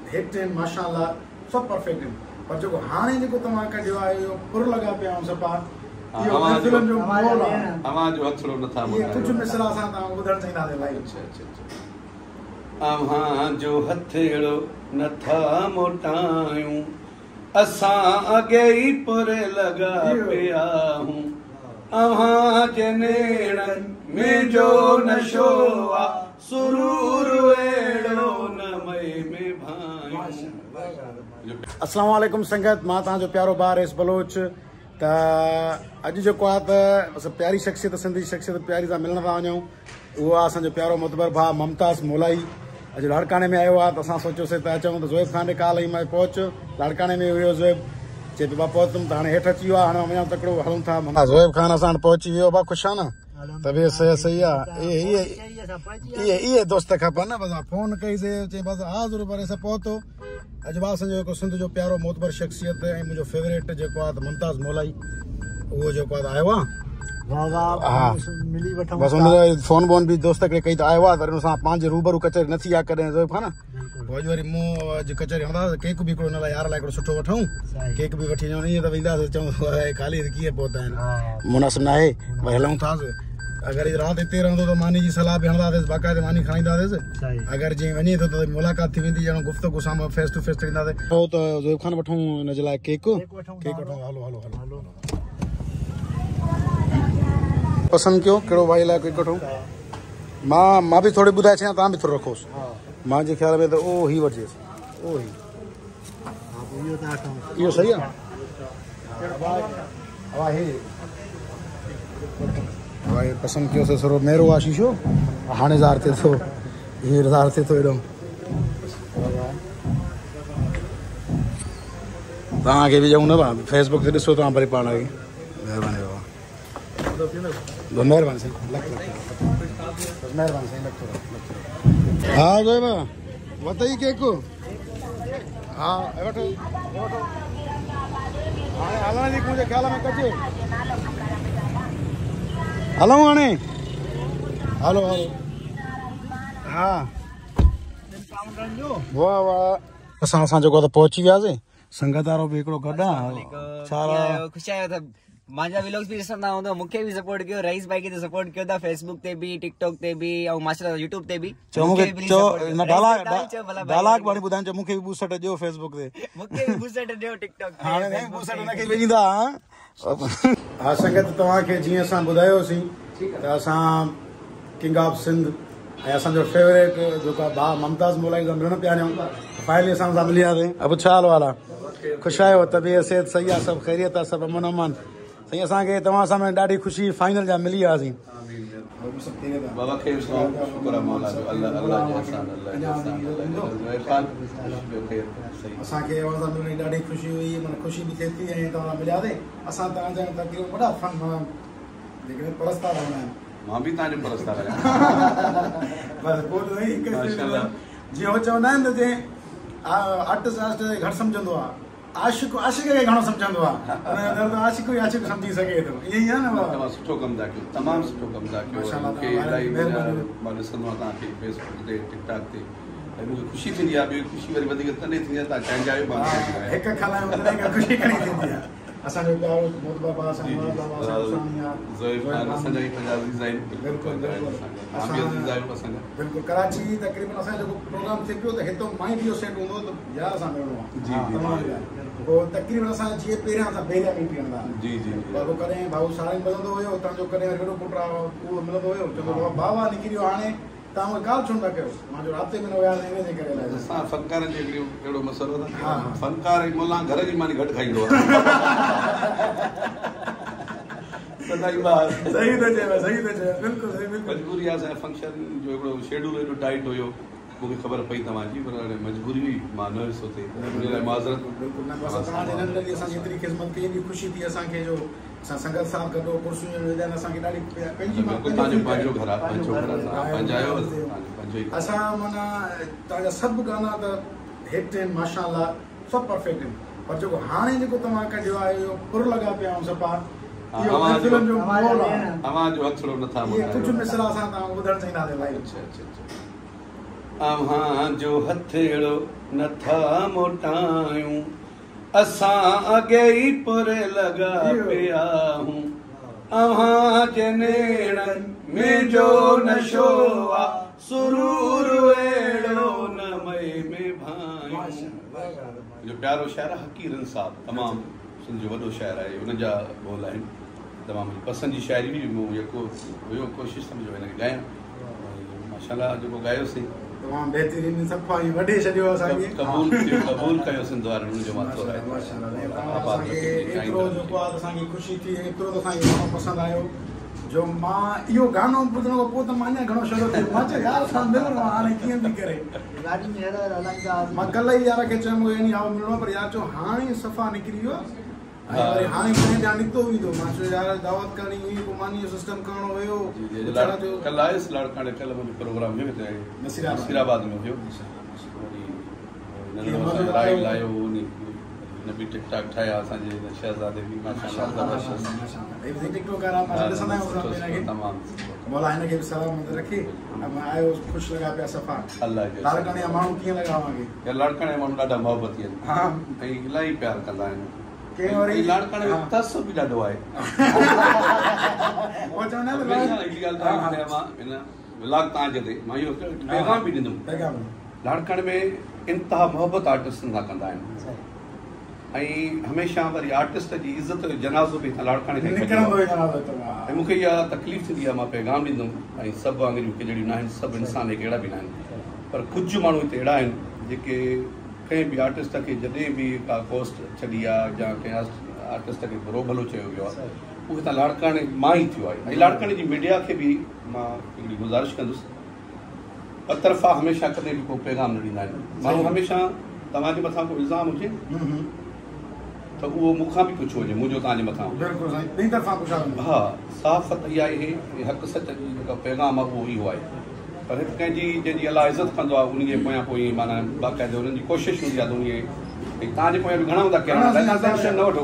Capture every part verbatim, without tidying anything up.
Hit आहिनि माशाअल्लाह सभु परफेक्ट आहिनि पर जेको हाणे जेको तव्हां कढियो आहे इहो पुर लॻा पिया आहियूं सफ़ा इहो फिल्म जो मोल आहे आवाज़ जो हथड़ो नथा इहे कुझु मिसरा असां तव्हां ॿुधणु चाहींदासीं लाइव अच्छा अच्छा अच्छा अव्हां जो हथड़ो नथा मोटायूं असां अॻे ई पुरे लॻा पिया हूं अव्हां जे नेणनि में जो नशो आहे सुरूर अहिड़ो न मई में भायूं। अस्सलाम वालेकुम संगत मां तव्हांजो प्यारो ॿार एस बलोच त अॼु जेको आहे त असां प्यारी शख़्सियत सिंधी शख़्सियत प्यारी सां मिलण था वञूं उहो आहे असांजो प्यारो मुतबर भाउ मुमताज़ मोलाई अॼु लाड़काने में आयो आहे त असां सोचियोसीं त अचूं त ज़ोएब खान ॾे काल ई मां पहुच लाड़काने में हुयो ज़ोएब चए पियो भाउ पहुतुमि त हाणे हेठि अची वियो आहे हाणे वञा तकिड़ो हलूं था ज़ोएब खान असां हाणे पहुची वियो भाउ ख़ुशि आहे न तबियत सही सही आहे इहे इहे इहे दोस्त खपनि न बसि फोन कईसीं चई बसि हा ज़रूरु पर असां पहुतो अॼु भाउ असांजो जेको सिंध जो प्यारो मोतबर शख़्सियत ऐं मुंहिंजो फेवरेट जेको आहे त मुमताज़ मोलाई उहो जेको आहे आयो आहे बसि हुनजो फोन वोन बि दोस्त खे कई त आयो आहे त असां पंहिंजे रूबरू कचहरी न थी आहे कॾहिं ज़ोएब खान पोइ अॼु वरी मूं अॼु कचहरी हणंदासीं केक बि हिकिड़ो हिन लाइ यार लाइ हिकिड़ो सुठो वठूं केक बि वठी वञूं ईअं त वेंदासीं चऊं ख़ाली कीअं पहुता आहिनि मुनासिब न आहे भई हलूं था अगरि राति हिते रहंदो त मानी जी सलाह बि हणंदासीं बाक़ाइदे मानी खणाईंदासीं अगरि जीअं वञे थो त मुलाक़ात थी वेंदी ॼण गुफ़्तगू सां फेस टू फेस थींदासीं पोइ त ज़ोएब खान वठूं हिन जे लाइ केक केक वठूं हलो हलो हलो पसंदि कयो कहिड़ो भाई लाइ केक वठूं मां मां बि थोरी ॿुधाए छॾियां तव्हां बि थोरो रखोसि मुंहिंजे ख़्याल में त ओ ही वठिजेसि ओ ही इहो सही आहे भाई पसंदि कयोसीं थोरो मेरो आहे शीशो हाणे ज़ार थिए थो हींअर ज़ार थिए थो हेॾो तव्हांखे बि ॾियूं न भाउ फेसबुक ते ॾिसो तव्हां वरी पाण खे महिरबानी बाबा महिरबानी साईं लख लख महिरबानी साईं लख हा ज़ोएब वतई केक हा वठो हाणे हलण जी मुंहिंजे ख़्याल में कजे हलूं हाणे हलो हलो हा वाह वाह असां असां जेको त पहुची वियासीं संगत वारो बि हिकिड़ो गॾु आहे ख़ुशि आहियो त मुंहिंजा व्लॉग्स बि ॾिसंदा हूंदव मूंखे बि सपोर्ट कयो रईस भाई खे सपोर्ट कयो था फेसबुक ते बि टिकटॉक ते बि ऐं मास्टर यूट्यूब ते बि चओ मूंखे चओ न डालाक डालाक वारी ॿुधाइनि चओ मूंखे बि बूस्टर ॾियो फेसबुक ते मूंखे बि बूस्टर ॾियो टिकटॉक ते हाणे न बूस्टर न खे वेंदा हा संगत तव्हांखे जीअं असां ॿुधायोसीं त असां किंग ऑफ सिंध ऐं असांजो फेवरेट जेको आहे भाउ मुमताज़ मोलाई सां मिलण पिया आहियूं फाइनली असां सां मिली वियासीं अब छा हाल वाला ख़ुशि आहियो तबियत सिहत सही आहे सभु ख़ैरियत आहे सभु अमन अमान साईं असांखे तव्हां सां ॾाढी ख़ुशी फाइनल जा मिली वियासीं असांखे ॾाढी ख़ुशी हुई माना ख़ुशी बि थिए थी ऐं तव्हां मिलियासीं असां तव्हांजा तक़रीबन वॾा फन माना जेकॾहिं परस्तार रहंदा आहिनि मां बि तव्हांजो परस्तार आहियां बसि पोइ जीअं उहो चवंदा आहिनि न जंहिं आर्टिस्ट आर्टिस्ट घटि सम्झंदो आहे आशिक आशिक खे घणो सम्झंदो आहे आशिक ई आशिक सम्झी सघे थो ईअं ई आहे न तव्हां सुठो कमु था कयो तमामु सुठो कमु था कयो मूंखे इलाही मां ॾिसंदो आहियां तव्हांखे फेसबुक ते टिकटॉक ते ऐं मूंखे ख़ुशी थींदी आहे ॿी ख़ुशी वरी वधीक तॾहिं थींदी आहे तव्हां कंहिंजा आहियो हिकु खालायूं ख़ुशी घणी थींदी आहे असांजो प्यारो मोतबर भाउ ज़ोएब खान असांजा ई पंजाबी डिज़ाइन बिल्कुलु कराची तक़रीबन असांजो जेको प्रोग्राम थिए पियो त हितां माई बि सेट हूंदो त यार असां मिलणो आहे पोइ तक़रीबन असां जीअं पहिरियां असां पहिरियां मीट कंदा जी जी पोइ कॾहिं भाऊ साईं मिलंदो हुयो तव्हांजो कॾहिं हेॾो पुटु आहे उहो मिलंदो हुयो चवंदो बाबा निकिरी वियो हाणे तव्हां उहे ॻाल्हि छो न कयो मुंहिंजो राब्ते में न वियासीं इन जे करे असां फ़नकारनि जो हिकिड़ो अहिड़ो मसइलो आहे फ़नकार मुला घर जी मानी घटि खाईंदो आहे सही थो चए सही थो चए बिल्कुलु सही बिल्कुलु मजबूरी आहे असांजे फंक्शन जो हिकिड़ो शेड्यूल एॾो टाइट हुयो मूंखे ख़बर पई तव्हांजी पर हाणे मजबूरी हुई मां न ॾिसो थिए हुन लाइ माज़रत बिल्कुलु न बसि तव्हांजे नंढनि जी असांजी एतिरी ख़िदमत कई एॾी ख़ुशी थी असांखे जो असां संगत सां गॾो कुर्सियूं विझनि असांखे ॾाढी पंहिंजी तव्हांजो पंहिंजो घर आहे पंहिंजो घर आहे असां माना तव्हांजा सभु गाना त हिट आहिनि माशाअल्लाह सभु परफेक्ट आहिनि पर जेको हाणे जेको तव्हां कढियो आहे इहो पुर लॻा पिया आहियूं सफ़ा आवाज़ जो हथड़ो नथा कुझु मिसरा असां तव्हां ॿुधणु चाहींदासीं लाइव अच्छा अच्छा अच्छा अव्हां जो हथेड़ो नथा मोटायूं असां अॻे ई पुरे लॻा पिया हूं अव्हां जे नेणनि में जो नशो आ सुरूर अहिड़ो न मई में भायूं जो प्यारो शाइर हकीरन साहब तमामु सिंध जो वॾो शाइर आहे उन जा बोल आहिनि तमामु पसंदि जी शाइरी बि मूं जेको हुयो कोशिशि सम्झो हिनखे ॻायां माशाल्लाह जेको ॻायोसीं तमामु बहितरीन सफ़ा ई वढे छॾियो असांखे क़बूल क़बूल कयो सिंध वारनि हुनजो माथो आहे असांखे एतिरो जेको आहे असांखे ख़ुशी थी एतिरो त असांखे गानो पसंदि आयो जो मां इहो गानो ॿुधण खां पोइ त मां अञा घणो शौक़ु थियो मां चयो यार असां मिलणो आहे हाणे कीअं बि करे मां कल्ह ई यार खे चयुमि यानी आओ मिलणो पर यार चयो हाणे सफ़ा निकिरी वियो ऐं वरी हाणे कॾहिं ॼाण निकितो वेंदो मां चयो यार दावत करणी हुई पोइ मानी जो सिस्टम करणो हुयो कल्ह आयुसि लाड़काणे कल्ह मुंहिंजो प्रोग्राम हुयो हिते नसीराबाद में हुयो वरी लायो न बि टिक टाक ठाहिया असांजे शहज़ादे बि मौला हिनखे बि सलामत रखे आयो ख़ुशि लॻा पिया सफ़ा लाड़काणे जा माण्हू कीअं लॻा मूंखे लाड़काणे जा माण्हू ॾाढा मोहबती आहिनि ऐं इलाही प्यार कंदा आहिनि लाड़काणे में तस बि ॾाढो आहे व्लॉग तव्हांजे ते मां इहो पैगाम बि ॾींदुमि लाड़काणे में इंतिहा मोहबत आर्टिस्टनि सां कंदा आहिनि ऐं हमेशह वरी आर्टिस्ट जी इज़त जो जनाज़ो बि लाड़काणे ऐं मूंखे इहा तकलीफ़ थींदी आहे मां पैगाम ॾींदुमि ऐं सभु वांगुरु कहिड़ियूं न आहिनि सभु इंसान कहिड़ा बि न आहिनि पर कुझु माण्हू हिते अहिड़ा आहिनि जेके कंहिं बि आर्टिस्ट खे जॾहिं बि का पोस्ट छॾी आहे या कंहिं आर्टिस्ट खे बुरो भलो चयो वियो आहे उहो हितां लाड़काणे मां ई थियो आहे ऐं लाड़काणे जी मीडिया खे बि मां हिकिड़ी गुज़ारिश कंदुसि ॿ तरफ़ा हमेशह कॾहिं बि को पैगाम न ॾींदा आहिनि माण्हू हमेशह तव्हांजे मथां को इल्ज़ाम हुजे त उहो मूंखां बि कुझु हुजे मुंहिंजो तव्हांजे मथां हा सहाफ़त इहा आहे हक़ सच जी जेका पैगाम आहे उहो इहो आहे पर हिकु कंहिंजी जंहिंजी अलाह इज़त कंदो आहे उन जे पोयां पोइ माना बाक़ाइदे हुननि जी कोशिशि हूंदी आहे त उन तव्हांजे पोयां बि घणा हूंदा कहिड़ा टेंशन न वठो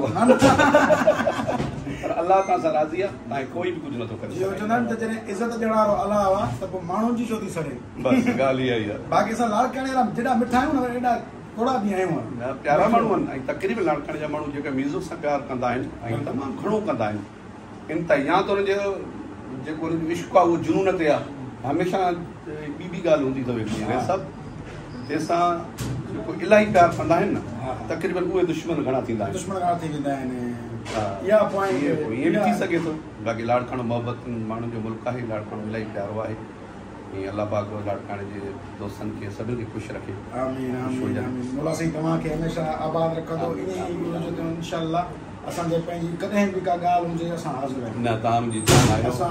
पर अलाह तव्हां सां राज़ी आहे तव्हांखे कोई बि कुझु नथो करे जॾहिं इज़त ॾियण वारो अलाह आहे त पोइ माण्हुनि जी छो थी सड़े बसि ॻाल्हि इहा ई आहे बाक़ी असां लाड़काणे जेॾा मिठा आहियूं न एॾा थोड़ा बि आहियूं प्यारा माण्हू आहिनि ऐं तक़रीब लाड़काणे जा माण्हू जेके म्यूज़िक सां प्यारु कंदा आहिनि ऐं तमामु घणो कंदा आहिनि इन त या त हुनजो जेको हुनजो इश्क़ आहे उहो जुनून ते आहे हमेशह ॿी बि ॻाल्हि हूंदी अथव सभु जंहिंसां जेको इलाही प्यारु कंदा आहिनि न तक़रीबन उहे दुश्मन घणा थींदा आहिनि दुश्मन घणा थी वेंदा आहिनि ईअं बि थी सघे थो बाक़ी लाड़काणो मोहबत माण्हुनि जो मुल्क आहे लाड़काणो इलाही प्यारो आहे ऐं अलाह पाक लाड़काणे जे दोस्तनि खे सभिनी खे ख़ुशि रखे आमीन आमीन आमीन मौला साईं तव्हांखे हमेशह आबाद रखंदो इन इंशाअल्लाह असांजे पंहिंजी कॾहिं बि का ॻाल्हि हुजे असां हाज़िर आहियूं न तव्हां मुंहिंजी असां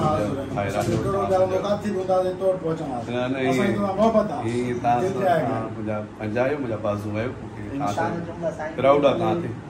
पंहिंजा आहियो मुंहिंजा बाज़ू आहियो प्राउड आहे तव्हां ते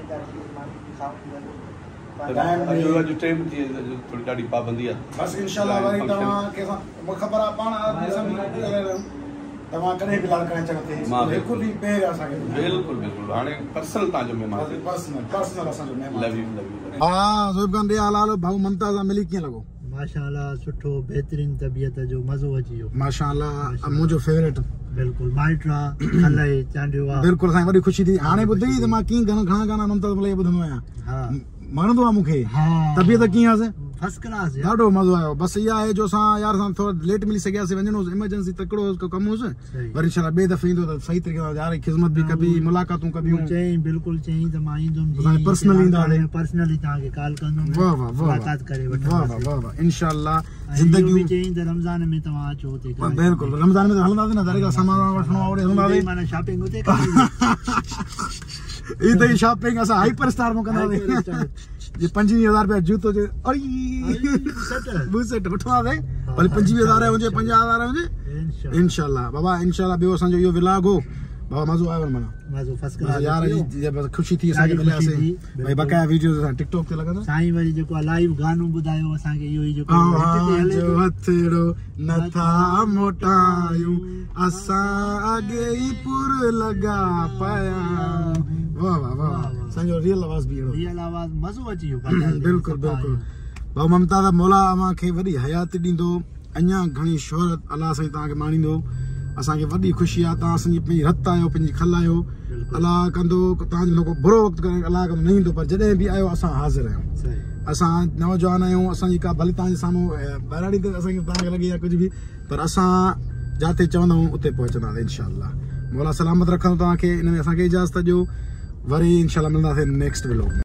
थोड़ी ॾाढी पाबंदी आहे बस इंशाअल्लाह वरी तव्हांखे मूंखे ख़बर आहे पाण तव्हां कॾहिं बि लाड़काणे चङो थिए हिकु ॾींहुं पहिरियों असांखे बिल्कुलु बिल्कुलु हाणे पर्सनल तव्हांजो महिमान पर्सनल पर्सनल असांजो महिमान लव यू लव यू हा ज़ोहिब खान ॾे हाल भाऊ ममता सां मिली कीअं लॻो माशाअल्लाह सुठो बहितरीन तबियत जो मज़ो अची वियो माशाअल्लाह मुंहिंजो फेवरेट बिल्कुलु माइट्रा कल्ह चांडियो बिल्कुलु साईं वॾी ख़ुशी थी हाणे ॿुधी त मां कीअं घणा घणा गाना ममता सां ॿुधंदो आहियां हा वणंदो आहे मूंखे तबियत कीअं आहे फर्स्ट क्लास ॾाढो मज़ो आयो बसि इहा आहे जो असां यार सां थोरो लेट मिली सघियासीं वञणो इमरजेंसी तकिड़ो कमु हुयुसि वरी इंशाअल्लाह ॿिए दफ़े ईंदो त सही तरीक़े सां यार ख़िदमत बि कबी मुलाक़ातूं कबियूं चईं बिल्कुलु चईं त मां ईंदुमि पर्सनली ईंदासीं पर्सनली तव्हांखे कॉल कंदुमि वाह वाह मुलाक़ात करे वाह वाह वाह इंशाअल्लाह ज़िंदगी बि चईं त रमज़ान में तव्हां अचो हुते बिल्कुलु रमज़ान में त हलंदासीं न दर खां सामान वठणो आहे हलंदासीं माना शॉपिंग हुते ई त शॉपिंग असां हाइपर स्टार में कंदासीं ये पंजवीह हज़ार रुपया जूतो जो बुसेट वठंदासीं भले पंजवीह हज़ार हुजे पंजाह हज़ार हुजे इंशाअल्लाह बाबा इंशाअल्लाह ॿियो असांजो इहो विलाग हो बाबा मज़ो आयो माना मज़ो फर्स्ट क्लास यार जी ख़ुशी थी असांखे मिलियासीं भई बकाया वीडियोस असां टिकटॉक ते लॻंदा साईं वरी जेको लाइव गानो ॿुधायो असांखे इहो ई जेको जो हथेड़ो नथा मोटायूं असां अॻे ई पुर लॻा पिया वाह वाह वाह संजो रियल आवाज़ भी रियल आवाज़ मज़ो अची वियो बिल्कुलु बिल्कुलु भाऊ ममता दा मौला अमां खे वॾी हयात ॾींदो अञा घणी शोहरत अलाह साईं तव्हांखे माणींदो असांखे वॾी ख़ुशी आहे तव्हां असांजी पंहिंजी रत आहियो पंहिंजी खल आहियो अलाह कंदो तव्हांजो को बुरो वक़्तु करे अलाह कंदो न ईंदो पर जॾहिं बि आयो असां हाज़िर आहियूं असां नौजवान आहियूं असांजी का भले तव्हांजे साम्हूं बहिराणी त असांखे तव्हांखे लॻे या कुझु बि पर असां जिते चवंदा आहियूं उते पहुचंदासीं इनशा मौला सलामत रखंदो तव्हांखे हिन में असांखे इजाज़त ॾियो वरी इनशा मिलंदासीं नेक्स्ट व्लॉग में